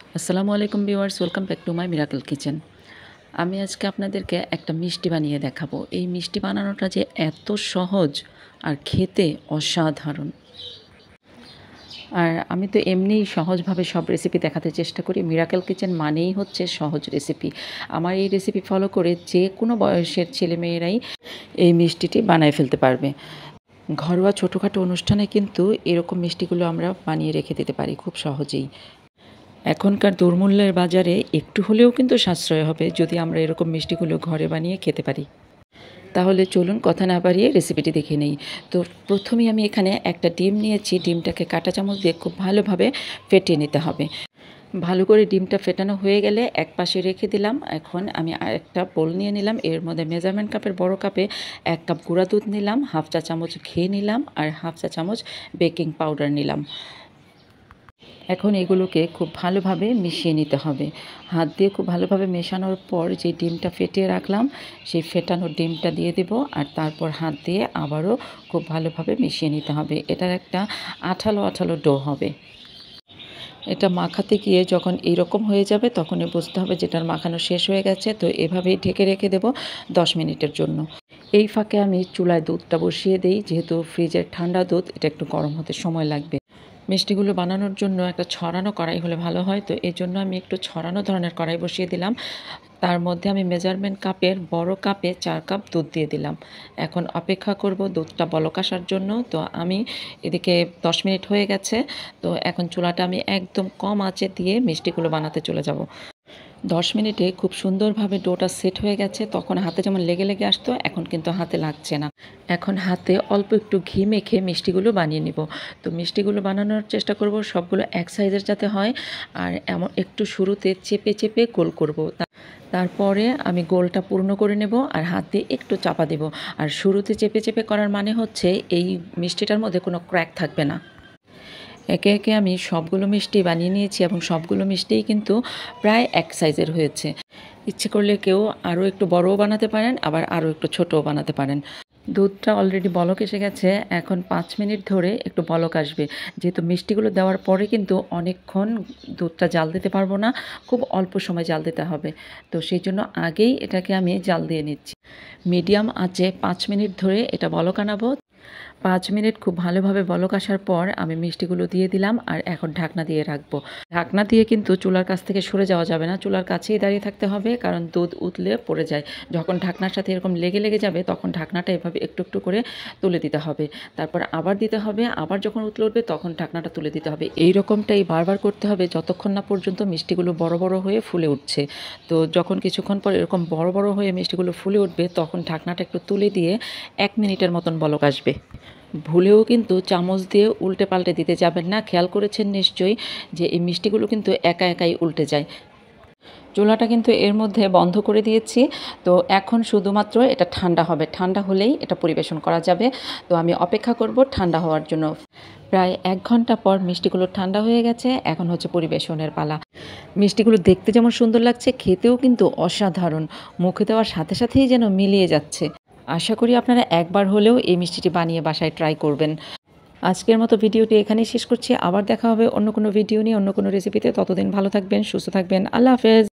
আসসালামু আলাইকুম viewers, welcome back to my miracle kitchen. আমি আজকে আপনাদেরকে একটা মিষ্টি বানিয়ে দেখাবো। এই মিষ্টি বানানোটা যে এত সহজ আর খেতে অসাধারণ। আর আমি তো এমনিই সহজভাবে সব রেসিপি দেখাতে চেষ্টা করি। মিরাকল কিচেন মানেই হচ্ছে সহজ রেসিপি। আমার এই রেসিপি ফলো করে যে কোনো বয়সের ছেলেমেয়েরাই এই মিষ্টিটি বানায় ফেলতে পারবে। ঘরোয়া ছোটোখাটো অনুষ্ঠানে কিন্তু এরকম মিষ্টিগুলো আমরা বানিয়ে রেখে দিতে পারি খুব সহজেই। এখনকার দুর্মূল্যের বাজারে একটু হলেও কিন্তু সাশ্রয় হবে যদি আমরা এরকম মিষ্টিগুলো ঘরে বানিয়ে খেতে পারি। তাহলে চলুন কথা না বাড়িয়ে রেসিপিটি দেখে নেই। তো প্রথমেই আমি এখানে একটা ডিম নিয়েছি। ডিমটাকে কাঁটা চামচ দিয়ে খুব ভালোভাবে ফেটিয়ে নিতে হবে। ভালো করে ডিমটা ফেটানো হয়ে গেলে এক পাশে রেখে দিলাম। এখন আমি আরেকটা বোল নিয়ে নিলাম। এর মধ্যে মেজারমেন্ট কাপের বড় কাপে 1 কাপ গুঁড়া দুধ নিলাম, হাফ চা চামচ ঘি নিলাম আর হাফ চা চামচ বেকিং পাউডার নিলাম। এখন এগুলোকে খুব ভালোভাবে মিশিয়ে নিতে হবে। হাত দিয়ে খুব ভালোভাবে মেশানোর পর যে ডিমটা ফেটিয়ে রাখলাম সেই ফেটানো ডিমটা দিয়ে দেব আর তারপর হাত দিয়ে আবারও খুব ভালোভাবে মিশিয়ে নিতে হবে। এটার একটা আঠালো আঠালো ডো হবে। এটা মাখাতে গিয়ে যখন এরকম হয়ে যাবে তখনই বুঝতে হবে যে এটার মাখানো শেষ হয়ে গেছে। তো এভাবেই ঢেকে রেখে দেব 10 মিনিটের জন্য। এই ফাঁকে আমি চুলায় দুধটা বসিয়ে দেই। যেহেতু ফ্রিজের ঠান্ডা দুধ, এটা একটু গরম হতে সময় লাগবে। মিষ্টিগুলো বানানোর জন্য একটা ছড়ানো কড়াই হলে ভালো হয়। তো এই জন্য আমি একটু ছড়ানো ধরনের কড়াই বসিয়ে দিলাম। তার মধ্যে আমি মেজারমেন্ট কাপের বড় কাপে 4 কাপ দুধ দিয়ে দিলাম। এখন অপেক্ষা করব দুধটা বলক আসার জন্য। তো আমি এদিকে 10 মিনিট হয়ে গেছে। তো এখন চুলাটা আমি একদম কম আঁচে দিয়ে মিষ্টিগুলো বানাতে চলে যাব। 10 মিনিটে খুব সুন্দরভাবে ডোটা সেট হয়ে গেছে। তখন হাতে যেমন লেগে লেগে আসতো, এখন কিন্তু হাতে লাগছে না। এখন হাতে অল্প একটু ঘি মেখে মিষ্টিগুলো বানিয়ে নিব। তো মিষ্টিগুলো বানানোর চেষ্টা করব সবগুলো এক সাইজের যাতে হয়। আর এমন একটু শুরুতে চেপে চেপে গোল করব। তারপরে আমি গোলটা পূর্ণ করে নেব আর হাত দিয়ে একটু চাপা দেব। আর শুরুতে চেপে চেপে করার মানে হচ্ছে এই মিষ্টিটার মধ্যে কোনো ক্র্যাক থাকবে না। একে একে আমি সবগুলো মিষ্টি বানিয়ে নিয়েছি এবং সবগুলো মিষ্টিই কিন্তু প্রায় এক সাইজের হয়েছে। ইচ্ছে করলে কেউ আরও একটু বড়ও বানাতে পারেন, আবার আরও একটু ছোটও বানাতে পারেন। দুধটা অলরেডি বলক এসে গেছে। এখন 5 মিনিট ধরে একটু বলক আসবে। যেহেতু মিষ্টিগুলো দেওয়ার পরে কিন্তু অনেকক্ষণ দুধটা জাল দিতে পারবো না, খুব অল্প সময় জাল দিতে হবে। তো সেই জন্য আগেই এটাকে আমি জাল দিয়ে নিচ্ছি। মিডিয়াম আঁচে 5 মিনিট ধরে এটা বলক আনাবো। 5 মিনিট খুব ভালোভাবে বলক আসার পর আমি মিষ্টিগুলো দিয়ে দিলাম আর এখন ঢাকনা দিয়ে রাখবো। ঢাকনা দিয়ে কিন্তু চুলার কাছ থেকে সরে যাওয়া যাবে না, চুলার কাছেই দাঁড়িয়ে থাকতে হবে, কারণ দুধ উতলে পড়ে যায়। যখন ঢাকনার সাথে এরকম লেগে লেগে যাবে তখন ঢাকনাটা এভাবে একটু একটু করে তুলে দিতে হবে। তারপর আবার দিতে হবে, আবার যখন উতলে উঠবে তখন ঢাকনাটা তুলে দিতে হবে। এই রকমটাই বারবার করতে হবে যতক্ষণ না পর্যন্ত মিষ্টিগুলো বড় বড় হয়ে ফুলে উঠছে। তো যখন কিছুক্ষণ পর এরকম বড় বড় হয়ে মিষ্টিগুলো ফুলে উঠবে তখন ঢাকনাটা একটু তুলে দিয়ে 1 মিনিটের মতন বলক আসবে। ভুলেও কিন্তু চামচ দিয়ে উল্টে পাল্টে দিতে যাবেন না। খেয়াল করেছেন নিশ্চয়ই যে এই মিষ্টিগুলো কিন্তু একা একাই উল্টে যায়। চুলাটা কিন্তু এর মধ্যে বন্ধ করে দিয়েছি। তো এখন শুধুমাত্র এটা ঠান্ডা হবে। ঠান্ডা হলেই এটা পরিবেশন করা যাবে। তো আমি অপেক্ষা করব ঠান্ডা হওয়ার জন্য। প্রায় 1 ঘন্টা পর মিষ্টিগুলো ঠান্ডা হয়ে গেছে। এখন হচ্ছে পরিবেশনের পালা। মিষ্টিগুলো দেখতে যেমন সুন্দর লাগছে, খেতেও কিন্তু অসাধারণ। মুখে দেওয়ার সাথে সাথেই যেন মিলিয়ে যাচ্ছে। আশা করি আপনারা একবার হলেও এই মিষ্টিটি বানিয়ে বাসায় ট্রাই করবেন। আজকের মতো ভিডিওটি এখানেই শেষ করছি। আবার দেখা হবে অন্য কোনো ভিডিও নিয়ে, অন্য কোনো রেসিপিতে। ততদিন ভালো থাকবেন, সুস্থ থাকবেন। আল্লাহ হাফেজ।